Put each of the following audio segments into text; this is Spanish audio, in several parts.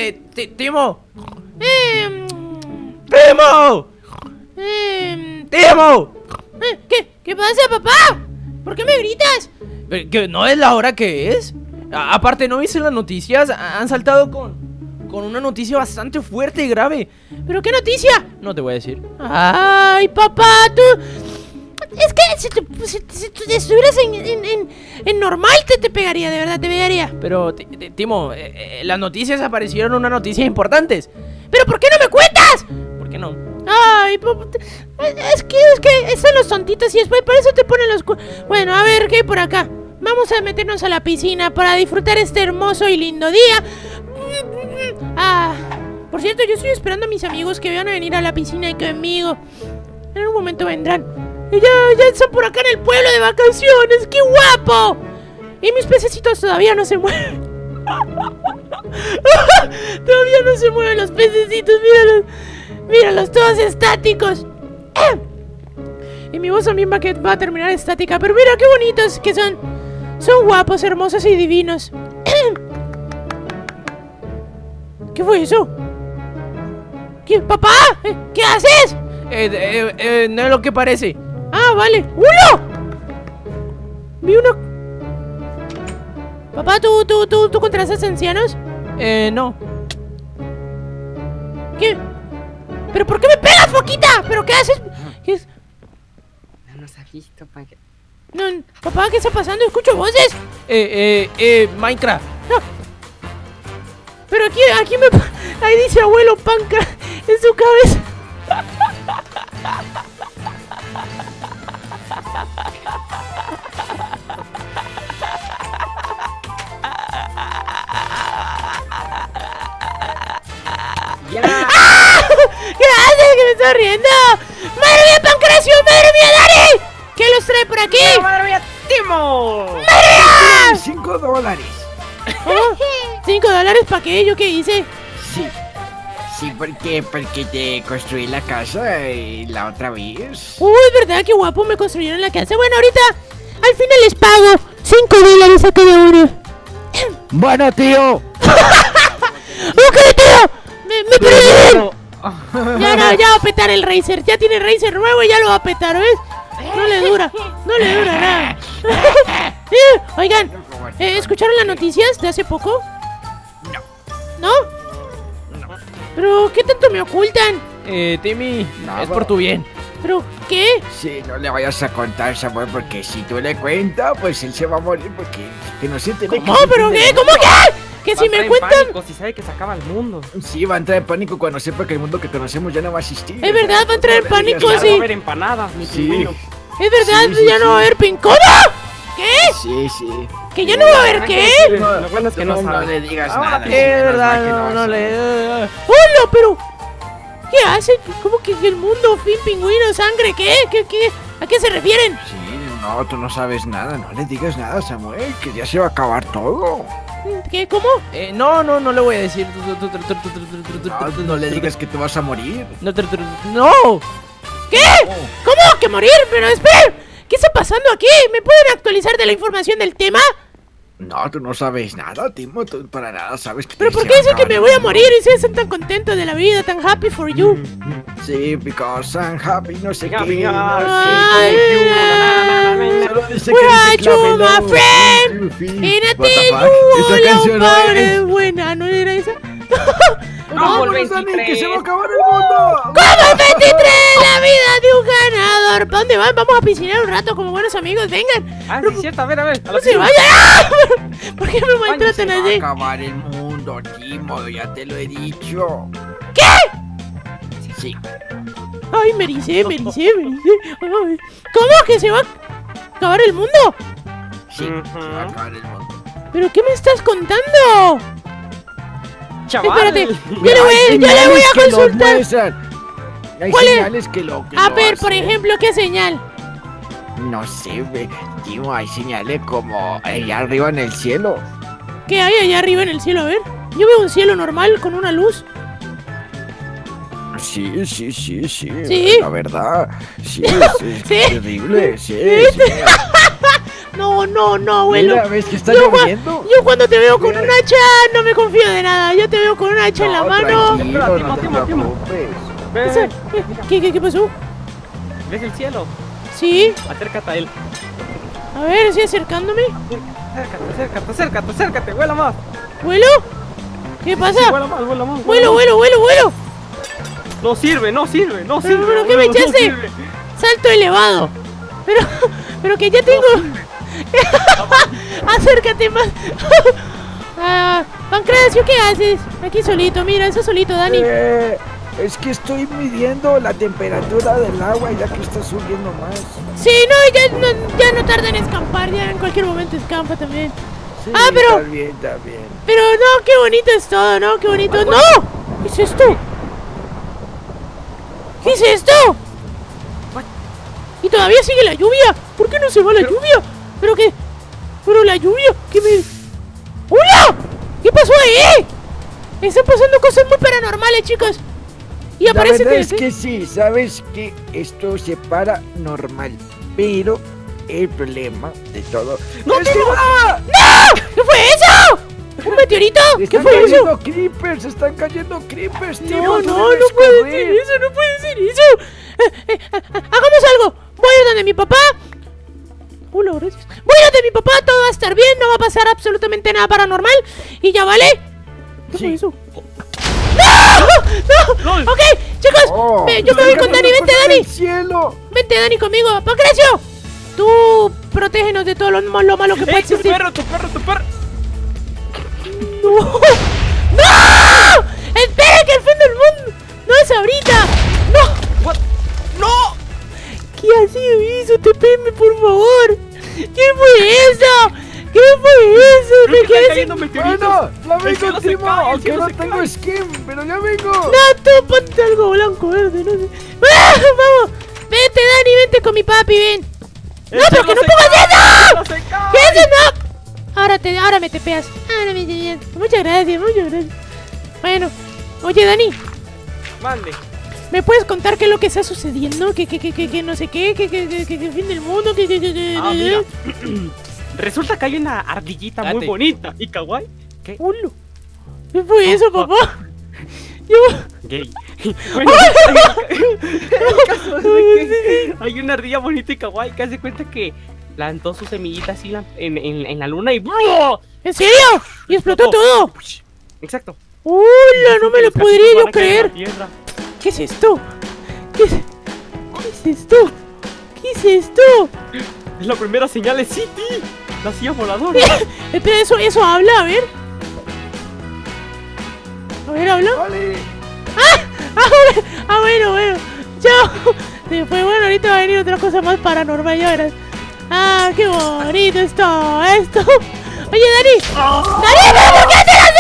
Timo. Timo. Timo. ¿Qué pasa, papá? ¿Por qué me gritas? ¿Que no es la hora que es? Aparte, ¿no viste las noticias? Han saltado con una noticia bastante fuerte y grave. ¿Pero qué noticia? No te voy a decir. Ay, papá, tú... Es que si tú estuvieras en normal te pegaría, de verdad, te pegaría. Pero, Timo, las noticias aparecieron unas noticias importantes. ¿Pero por qué no me cuentas? ¿Por qué no? Ay, papá, es que están los tontitos y después por eso te ponen los... Bueno, a ver, ¿qué hay por acá? Vamos a meternos a la piscina para disfrutar este hermoso y lindo día. Por cierto, yo estoy esperando a mis amigos que van a venir a la piscina y conmigo. En un momento vendrán. Y ya están por acá en el pueblo de vacaciones. ¡Qué guapo! Y mis pececitos todavía no se mueven. Todavía no se mueven los pececitos. Míralos todos estáticos. Y mi voz también va a terminar estática. Pero mira qué bonitos que son. Son guapos, hermosos y divinos. ¿Qué fue eso? ¿Qué, papá? ¿Qué haces? No es lo que parece. Ah, vale. ¡Uno! Vi uno. Papá, ¿tú contrastas ancianos? No. ¿Qué? ¿Pero por qué me pegas, Foquita? ¿Pero qué haces? ¿Qué es? No nos ha visto, pa' que... No, papá, ¿qué está pasando? Escucho voces. Minecraft. No. Pero aquí me... Ahí dice abuelo Panca en su cabeza. ¡Ya! ¡Ah! ¿Qué haces? ¿Que me estás riendo? ¡Madre mía, Pancracio! ¡Madre mía, Dani! ¿Qué los trae por aquí? ¡Madre mía, Timo! ¡Madre mía! $5. ¿Oh? ¿$5 para qué? ¿Yo qué hice? Sí, porque te construí la casa la otra vez. Uy, ¿verdad? Qué guapo me construyeron la casa. Bueno, ahorita al final les pago $5 a cada uno. Bueno, tío. ¡Ok, tío! ¡Me perdí! Ya va a petar el Razer. Ya tiene Razer nuevo y ya lo va a petar, ¿ves? No le dura nada. Oigan, ¿escucharon las noticias de hace poco? No. ¿No? ¿Pero qué tanto me ocultan? Timmy, Nada. es por tu bien. ¿Pero qué? Sí, no le vayas a contar, Samuel, porque si tú le cuentas, pues él se va a morir porque que no se tiene ¿Cómo? ¿Pero qué? ¿Cómo qué? Que si me cuentan... Si sabe que se acaba el mundo. Sí, va a entrar en pánico cuando sepa que el mundo que conocemos ya no va a existir. Es verdad, va a entrar en pánico, Ya no va sí. a haber empanadas, ni Sí. pingüinos. Es verdad, Sí, ya no va a haber pincoda. ¿Qué? Sí. ¿Que ya no va a haber qué? Lo bueno es que no No sabe. le digas Ahora nada. sí, Es verdad, que no vas a- le... ¡Hola, pero! ¿Qué hacen? ¿Cómo que el mundo, fin, pingüino, sangre? ¿Qué? ¿A qué se refieren? Sí, no, tú no sabes nada, no le digas nada, Samuel, que ya se va a acabar todo. ¿Qué? ¿Cómo? No le voy a decir. No le digas que te vas a morir. No. ¿Qué? ¿Cómo? ¿Que morir? Pero esperen, ¿qué está pasando aquí? ¿Me pueden actualizar de la información del tema? No, tú no sabes nada, Timo, tú para nada sabes que ¿Pero por qué dicen que me voy a morir y ustedes están tan contentos de la vida, tan happy for you? Sí, because I'm happy, no sé Happy, qué. Ay, Solo dice Where que are dice you, Clamelo. my friend? En a What the ti, fuck? Esa hola, canción no padre, es. buena, ¿no era esa? ¡Vámonos, Dani, que se va a acabar el mundo! ¡Como el 23! ¡La vida de un ganador! ¿Para dónde van? Vamos a piscinar un rato como buenos amigos, vengan. Ah, sí, es cierto, a ver. A ¡No la se piscina. vayan! ¡Ah! ¿Por qué me maltratan Se va a así? acabar el mundo, Timo, ya te lo he dicho. ¿Qué? Sí. Ay, me ericé. Ay, ¿cómo que se va a acabar el mundo? Sí, se va a acabar el mundo. ¿Pero qué me estás contando? Chaval. Espérate, Mira, hay ya le voy a señales que lo consultar. muestran. Hay ¿Cuál es? señales que lo A lo ver, por hacen. ejemplo, ¿qué señal? No sé, Timo, hay señales como allá arriba en el cielo. ¿Qué hay allá arriba en el cielo? A ver. Yo veo un cielo normal con una luz. Sí. ¿Sí? La verdad. Sí, es ¿Sí? terrible. Sí. No, no, abuelo. Mira, ¿ves que está Yo lloviendo? Yo cuando te veo con Mira. un hacha no me confío de nada. Yo te veo con un hacha en la mano. Tranquilo, no te Timo, Timo. preocupes. Ve, ¿Qué pasó? ¿ves el cielo? Sí, Acércate a él. a ver, estoy acercándome. Acércate, vuela más. ¿Vuelo? ¿Qué pasa? Vuela más. Vuelo. No sirve. ¿Pero qué me abuelo, no echaste? sirve. Salto elevado. Pero que ya tengo. Acércate más. Pancracio, ¿qué haces? Aquí solito, mira, eso solito, Dani. Es que estoy midiendo la temperatura del agua ya que está subiendo más. Sí, ya no tarda en escampar, ya en cualquier momento escampa también. Sí, pero. Está bien. Pero no, qué bonito es todo, ¿no? Qué bonito. ¡No! ¿Qué es esto? ¿Qué es esto? Y todavía sigue la lluvia. ¿Por qué no se va la lluvia? Pero la lluvia, ¿qué me...? ¡Hola! ¿Qué pasó ahí? Están pasando cosas muy paranormales, chicos. Y La aparece verdad es que sí, sabes que esto se para normal, pero el problema de todo ¡No, es que Timo! ¿Qué fue eso? ¿Un meteorito? ¿Qué están fue eso? cayendo creepers, están cayendo creepers, Timo, No tú puede debes ser correr. eso, no puede ser eso. Hagamos algo. Voy a ir donde mi papá. Hola, gracias. Voy a ir donde mi papá, todo va a estar bien, no va a pasar absolutamente nada paranormal. Y ya, ¿vale? ¿Qué fue Sí. eso? ¡No! ¡Lol! Ok, chicos, Oh, yo me voy con Dani, vente Dani. ¡El cielo! Vente Dani conmigo, Pancracio. Tú protégenos de todo lo malo que pueda ¡Ey, tu existir. perro! ¡No! ¡No! ¡Espera que el fin del mundo! ¡No es ahorita! ¡No! What? ¡No! ¿Qué ha sido eso? TPM, por favor. ¿Qué fue eso? ¿Qué fue eso? Creo Me que quedé están sin... cayendo meteoritos. Bueno, ya El vengo, cielo se Timo, cae, el aunque cielo no se tengo cae. skin, pero ya vengo. No, tú ponte algo blanco, verde, no sé. ¡Ah, vamos! Vente, Dani, vente con mi papi, ven. El ¡No, pero cielo que no se pongas cae, eso! el cielo se cae. ¿Qué es eso? Ahora me tepeas. Ahora me tepeas. Muchas gracias. Bueno, oye, Dani, Mande. ¿me puedes contar qué es lo que está sucediendo? Que no sé qué, que fin del mundo, Ah, mira. Resulta que hay una ardillita muy Date. bonita y kawaii. ¿Qué? ¡Hola! ¿Qué fue eso, papá? Yo... Gay. Bueno, el caso es de que hay una ardilla bonita y kawaii que hace cuenta que plantó sus semillitas así en la luna y ¡bro! ¿En serio? ¿Y explotó todo? Exacto. ¡Hola! No me lo Los podría casitos yo van a caer en creer. la tierra. ¿Qué es esto? ¿Qué es esto? ¿Qué es esto? Es la primera señal de City. La silla voladora. Espera, eso habla, a ver. A ver, habla. Vale. Bueno. Chao. Después, bueno, ahorita va a venir otra cosa más paranormal, ya verás. Qué bonito es todo esto. Oye, Dani. ¡Dani, pero por qué haces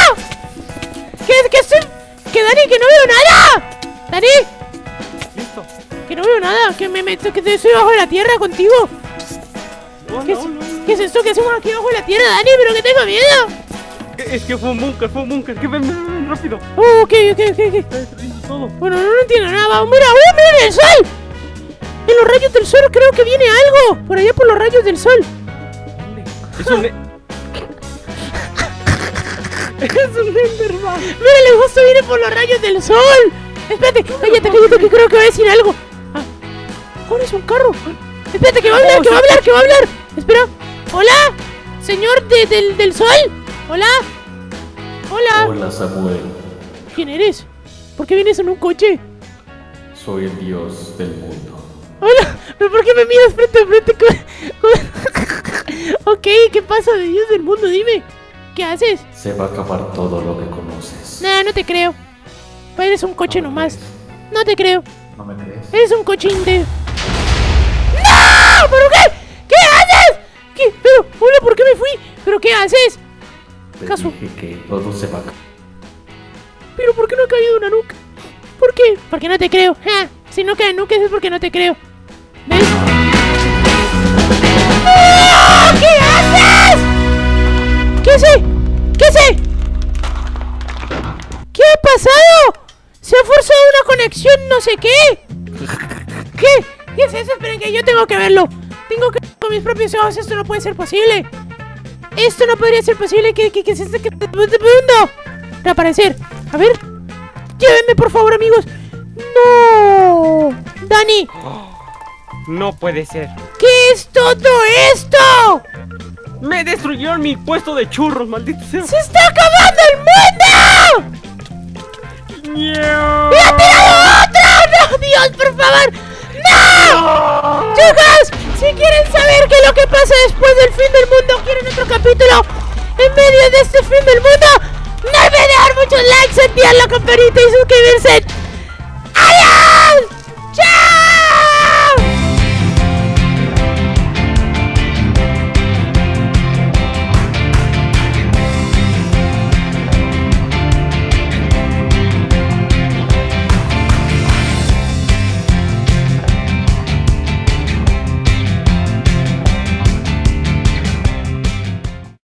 eso! Que Dani, que no veo nada. Dani, Listo. que no veo nada. Que que estoy bajo la tierra contigo. No, ¿Qué, no, no. ¿Qué es esto que hacemos aquí bajo la tierra, Dani? Pero que tengo miedo. Es que fue un búnker. Que ven rápido. Ok. Está destruyendo todo. Bueno, no entiendo nada. Vamos, mira el sol. En los rayos del sol creo que viene algo. Por allá por los rayos del sol. Es un... es un Enderman. Mírale, justo viene por los rayos del sol. Espérate, cállate, que creo que va a decir algo. Ahora es un carro. Espérate, que va a hablar. Espera. Hola, señor del sol. Hola. Hola Samuel, ¿Quién eres? ¿Por qué vienes en un coche? soy el dios del mundo. Hola, pero ¿por qué me miras frente a frente Ok, ¿qué pasa de Dios del mundo? Dime, ¿qué haces? Se va a acabar todo lo que conoces. Nah, no te creo. Eres un coche No me nomás. crees. No te creo. ¿No me crees? Eres un cochín de... ¡No! ¿Pero qué? ¿Qué haces? ¿Qué? Pero, hola, ¿por qué me fui? ¿Pero qué haces? Te ¿Acaso? dije que todo se va a acabar. ¿Pero por qué no ha caído una nuca? ¿Por qué? Porque no te creo. Si no caen nucas es porque no te creo. ¿Ves? ¡No! ¿Qué haces? ¿Qué sé? ¿Qué ha pasado? Se ha forzado una conexión no sé qué. ¿Qué? ¿Qué es eso? Esperen que yo tengo que verlo. Tengo que ver con mis propios ojos. Esto no puede ser posible. Esto no podría ser posible. ¿Qué es este mundo? Reaparecer. A ver. Llévenme, por favor, amigos. ¡No! ¡Dani! No puede ser. ¿Qué es todo esto? Me destruyeron mi puesto de churros, maldito sea. ¡Se está acabando el mundo! ¡No! ¡Me ha tirado otro! ¡No, Dios, por favor! ¡No! Chicos, si quieren saber qué es lo que pasa después del fin del mundo, quieren otro capítulo en medio de este fin del mundo, no olviden dejar muchos likes, activar la campanita y suscribirse.